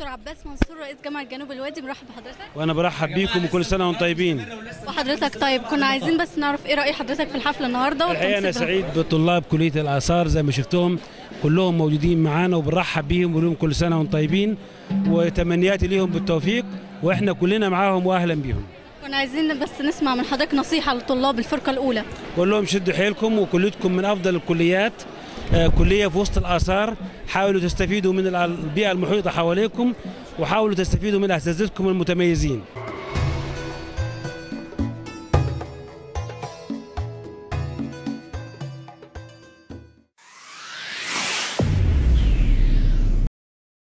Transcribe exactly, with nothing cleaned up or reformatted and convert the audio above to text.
دكتور عباس منصور رئيس جامعة جنوب الوادي، برحب بحضرتك. وانا برحب بيكم وكل سنه وانتم طيبين. وحضرتك طيب. كنا عايزين بس نعرف ايه رأي حضرتك في الحفلة النهارده. الحقيقه انا سعيد بطلاب كليه الاثار زي ما شفتهم كلهم موجودين معانا، وبنرحب بيهم ونقول لهم كل سنه وانتم طيبين، وتمنياتي ليهم بالتوفيق، واحنا كلنا معاهم واهلا بيهم. كنا عايزين بس نسمع من حضرتك نصيحة للطلاب الفرقة الأولى. بقول لهم شدوا حيلكم، وكليتكم من افضل الكليات، آه كليه في وسط الاثار، حاولوا تستفيدوا من البيئه المحيطه حواليكم، وحاولوا تستفيدوا من اساتذتكم المتميزين.